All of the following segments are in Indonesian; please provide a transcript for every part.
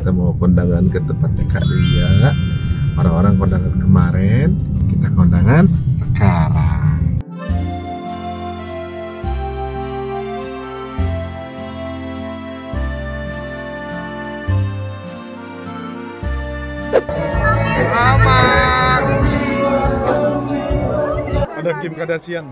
kita mau kondangan ke tempatnya Kak Lia. Orang-orang kondangan kemarin, kita kondangan sekarang. Aman. Ada Kim Kardashian.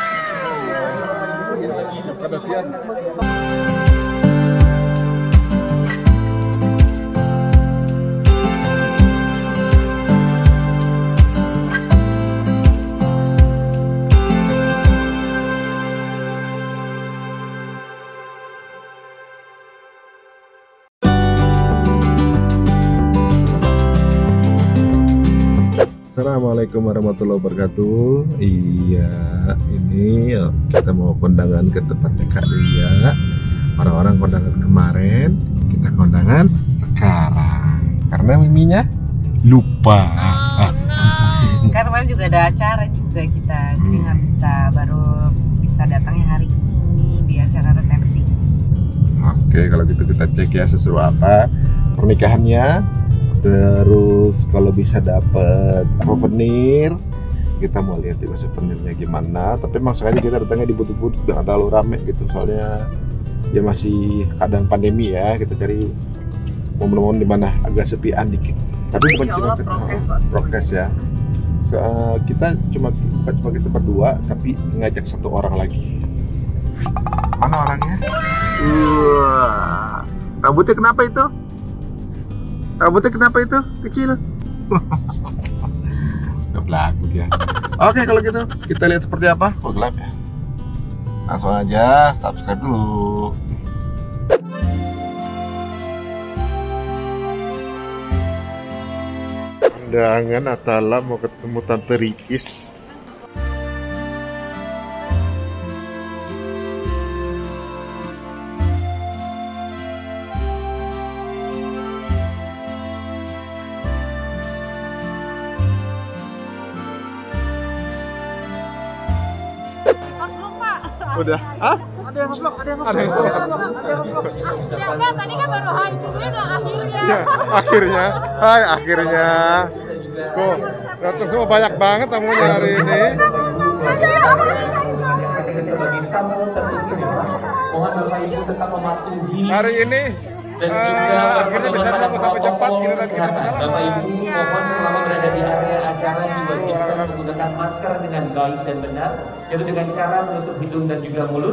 Assalamualaikum warahmatullahi wabarakatuh. Iya, ini kita mau kondangan ke tempatnya Kak Lia. Orang-orang kondangan kemarin, kita kondangan sekarang. Karena miminya lupa. Karena juga ada acara juga kita, jadi nggak bisa, baru bisa datangnya hari ini di acara resepsi. Oke, kalau gitu kita cek ya sesuai apa pernikahannya. Terus kalau bisa dapat souvenir, kita mau lihat juga souvenirnya gimana. Tapi emang sengaja kita datangnya di butut-butut, jangan terlalu rame gitu, soalnya ya masih keadaan pandemi ya. Kita cari momen-momen dimana agak sepian dikit. Tapi bukan cuma prokes ya. Kita bukan cuma kita berdua, tapi ngajak satu orang lagi. Mana orangnya? Rambutnya kenapa itu? Rambutnya kenapa itu? Kecil. Udah belagu dia. Oke, kalau gitu kita lihat seperti apa. Oh, gelap ya. Langsung aja subscribe dulu. Undangan Atala mau ketemu Tante Rikis. Udah, Ada yang vlog. Ya, tadi kan baru hai, sebenarnya akhirnya. Ya, akhirnya. Hai, akhirnya. Tuh, datang semua banyak banget tamunya hari ini. Hari ini dan juga akhirnya bisa nunggu sampai jam 4 kita lagi Bapak Ibu mohon selama berada di area acara diwajibkan menggunakan masker dengan baik dan benar, yaitu dengan cara menutup hidung dan juga mulut.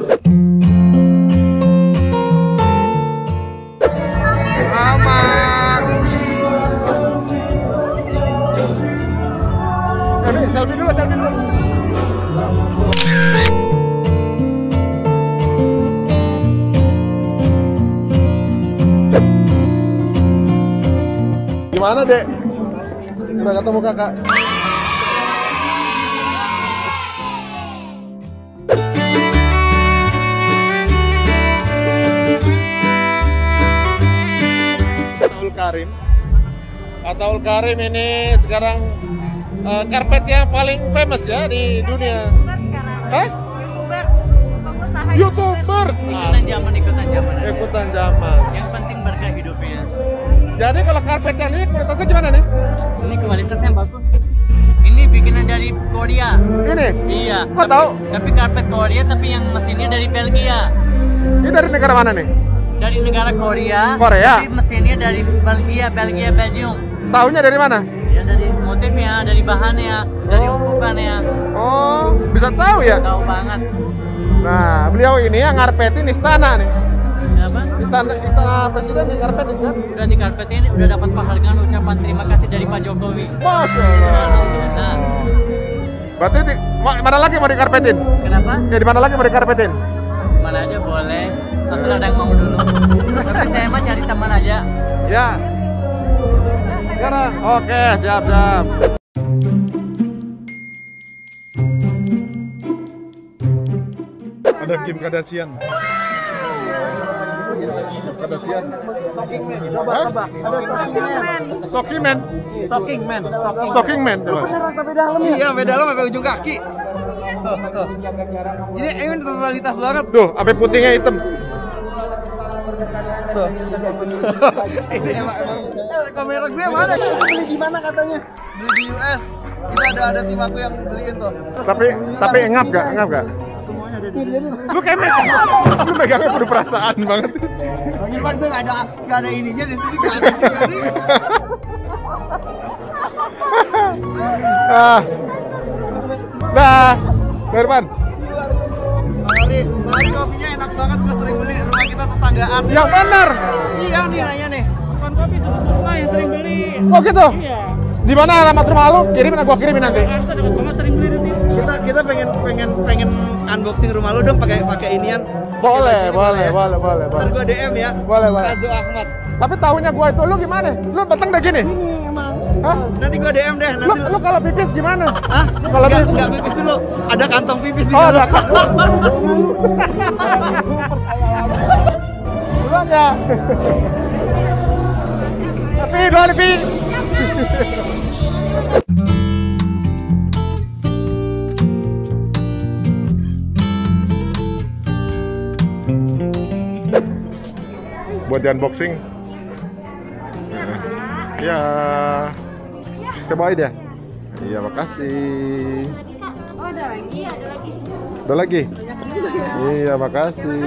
Aman. Selfie dulu. Gimana, Dek? Udah ketemu kakak? Ataul Karim ini sekarang karpet yang paling famous ya di dunia. Hah? YouTuber. Ikutan zaman. Yang penting berkah hidupnya. Jadi kalau karpet yang ini kualitasnya gimana nih? Ini kualitasnya bagus. Ini bikinan dari Korea. Ini? Iya. Kok tahu? Tapi karpet Korea, tapi yang mesinnya dari Belgia. Ini dari negara mana nih? Dari negara Korea. Korea? Tapi mesinnya dari Belgium. Taunya dari mana? Ya dari motifnya, dari bahannya, dari ukurannya. Oh, bisa tahu ya? Tahu banget. Nah, beliau ini yang ngarpetin istana nih. Apa? Istana presiden di karpetin kan? Udah di karpetin, udah dapat penghargaan ucapan terima kasih dari Pak Jokowi. Masya Allah. Nah, berarti mana lagi mau dikarpetin? kenapa? Ya di mana lagi mau dikarpetin? Mana aja boleh. Setelah ada yang mau dulu. Tapi saya mah cari teman aja. Ya. Sekarang, oke, siap. Ada Kim Kardashian. Kardashian. Stocking man. Sampai dalam ya? Iya, sampai dalam sampai ujung kaki. Tuh. Ini totalitas banget. Tuh, sampai putingnya hitam. Tuh. Ini emang kamera gue mana? Beli gimana katanya? Beli di US. Itu ada tim aku yang beliin tuh. Tapi ngap gak? Semuanya ada di Lu kayak lu megangnya penuh perasaan banget. Bang Irfan gue nggak ada ininya di sini, nggak ada juga nih. Dah, Irfan. Mari kopinya enak banget, gue sering beli, rumah kita tetanggaan. Yang benar. Iya nih nanya nih. Bukan kopi, susu bunga yang sering beli. Oh gitu. Iya. Di mana alamat rumah lu? Kirimin, gua kirimin nanti. Rasa dapat banget sering beli di sini. Kita pengen unboxing rumah lu dong pakai inian. Boleh. Ntar gue DM ya. Boleh. Kazu Ahmad. Tapi tahunya gua itu lu gimana? Lu beteng udah gini? Ini emang. Hah? Nanti gue DM deh. Nanti Lu kalau pipis gimana? Hah? Kalau Enggak pipis dulu. Ada kantong pipis di Oh, dalam. ada. Pulang ya. Tapi. Buat di unboxing. Ya. Cobain ya. Iya, makasih. Oh, ada lagi. Ada lagi? Iya, makasih.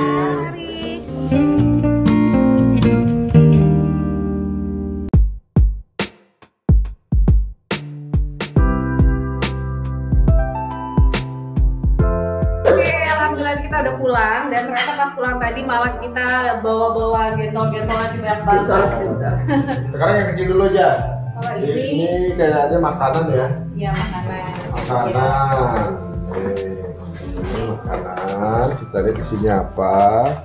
Alhamdulillah kita udah pulang, dan ternyata pas pulang tadi malah kita bawa gentol-gentolan di banyak banget. Sekarang yang kecil dulu aja. Kalau Ini kayaknya makanan ya. Iya, makanan. Makanan. Ini makanan. Kita lihat isinya apa.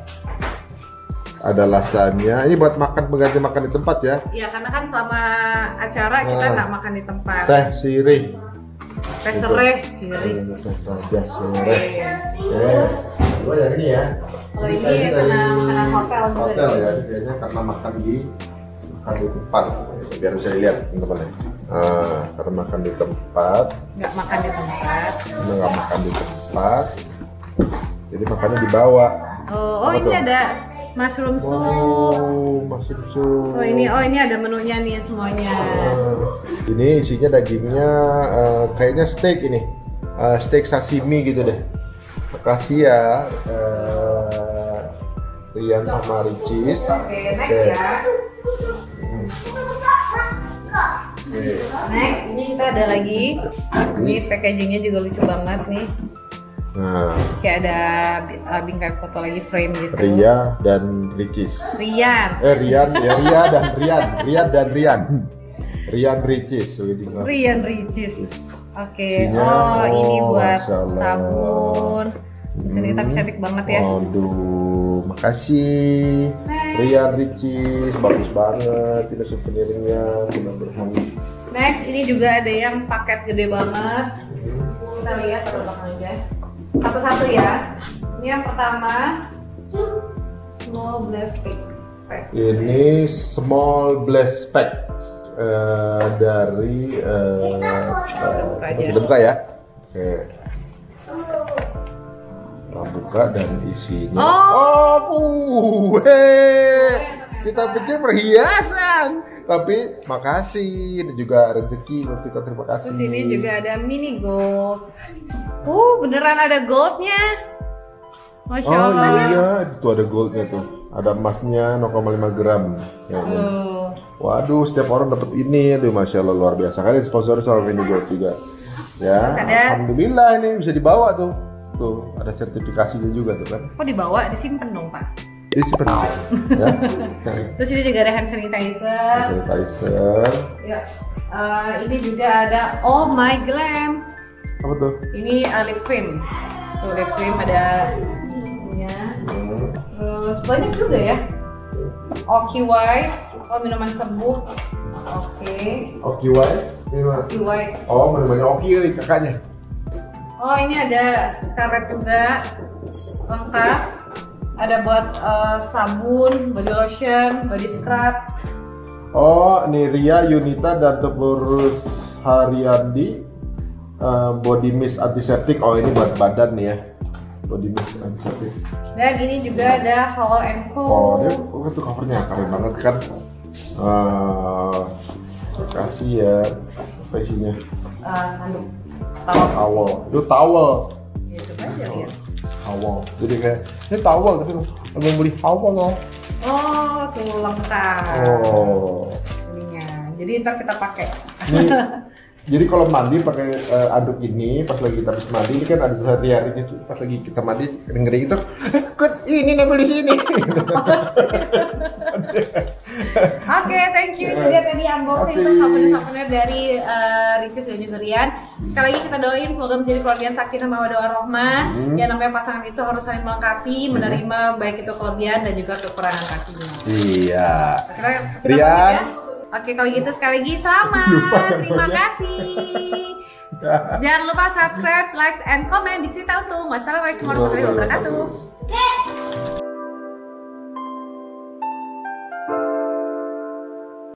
Ada lasanya. Ini buat makan, pengganti makan di tempat ya. Iya, karena kan selama acara kita nggak makan di tempat. Teh sirih. Teh sereh, sirih. Saja sirih. Oke. Yang ini ya. Kalau ini karena makanan hotel juga. Hotel ya. Kayaknya karena makan di tempat. Biar bisa dilihat teman-teman. Karena makan di tempat. Nggak makan di tempat. Karena nggak makan di tempat. Jadi makannya dibawa. Oh, ini ada mushroom soup. Mushroom soup. Oh ini ada menunya nih semuanya. Ini isinya dagingnya kayaknya steak ini. Steak sashimi gitu deh. Makasih ya. Rian sama Ricis. Oke, next ya. Next, ini kita ada lagi. Ini packagingnya juga lucu banget nih. Nah, Kayak ada bingkai foto lagi frame gitu. Ria dan Ricis. Rian. Rian dan Rian. Rian Ricis. Rian Ricis. Oke. Isinya, Oh, ini buat Masya Allah. sabun. Di sini tapi cantik banget ya. Aduh, makasih. Rian Ricis, bagus banget. Ini souvenirnya. Mudah-mudahan. Next, ini juga ada yang paket gede banget. Kita lihat belakang aja. Satu-satu ya. Ini yang pertama, small blast pack. Ini small blast pack dari kita buka ya. Oke. Kita buka dan isinya. Kita pikir perhiasan, tapi makasih. Ini juga rezeki buat kita, terima kasih. Terus ini juga ada mini gold. Beneran ada goldnya. Masya Oh Allah. iya, itu ada goldnya tuh. Ada emasnya 0,5 gram. Ya, waduh, setiap orang dapat ini, aduh, masya Allah luar biasa. Kan sponsor sama Mini Gold juga. Ya, alhamdulillah ini bisa dibawa tuh. Tuh, ada sertifikasinya juga tuh kan. Kok dibawa? Disimpan dong, Pak. Disimpan. Ya. Terus ini juga ada hand sanitizer. Sanitizer. Ya. Ini juga ada Oh My Glam. Apa tuh? Ini lip cream. Tuh lip cream ada ininya. Terus banyak juga ya. Oki White. Oh, minuman serbuk. Oke. Oki White. Oki White. Oh, namanya Oki kali kakaknya. Oh, ini ada Scarlett juga. Lengkap. Ada buat sabun, body lotion, body scrub. Oh, ini Ria, Yunita, dan Tepur Haryandi. Body mist antiseptik. Oh, ini buat badan nih ya. body mist antiseptik. Dan ini juga ada Hall & Co. Oh, dia tuh covernya keren banget kan. Kasih ya, apa isinya? Handuk. Towel. Itu towel. Ya, coba aja lihat. Towel. Jadi kayak ini towel tapi mau beli towel loh. Oh, tuh lengkap. Oh. Ininya. Jadi ntar kita pakai. Jadi kalau mandi pakai anduk ini, pas lagi kita habis mandi, ini kan ada sehari-hari itu, pas lagi kita mandi kering-kering itu, ini nempel di sini. Oke, thank you. Itu dia tadi unboxing untuk souvenir-souvenir dari Ricis dan juga Rian. Sekali lagi kita doain semoga menjadi keluarga yang sakinah mawaddah warahmah. Yang namanya pasangan itu harus saling melengkapi, menerima baik itu kelebihan dan juga kekurangan pastinya. Iya. Kita Rian. ya. Oke, kalau gitu sekali lagi selamat. Terima kasih. Jangan lupa subscribe, like, and comment di Cerita Untung. Wassalamualaikum warahmatullahi wabarakatuh.